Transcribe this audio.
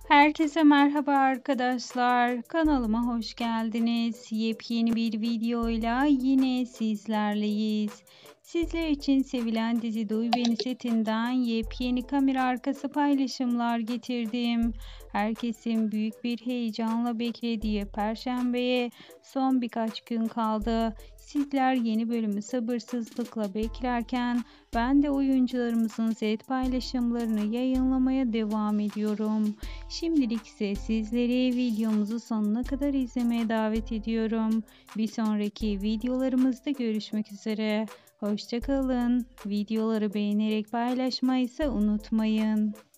Herkese merhaba arkadaşlar. Kanalıma hoş geldiniz. Yepyeni bir videoyla yine sizlerleyiz. Sizler için sevilen dizi Duy Beni setinden yepyeni kamera arkası paylaşımlar getirdim. Herkesin büyük bir heyecanla beklediği Perşembe'ye son birkaç gün kaldı. Sizler yeni bölümü sabırsızlıkla beklerken ben de oyuncularımızın set paylaşımlarını yayınlamaya devam ediyorum. Şimdilik ise sizleri videomuzu sonuna kadar izlemeye davet ediyorum. Bir sonraki videolarımızda görüşmek üzere. Hoşça kalın. Videoları beğenerek paylaşmayı ise unutmayın.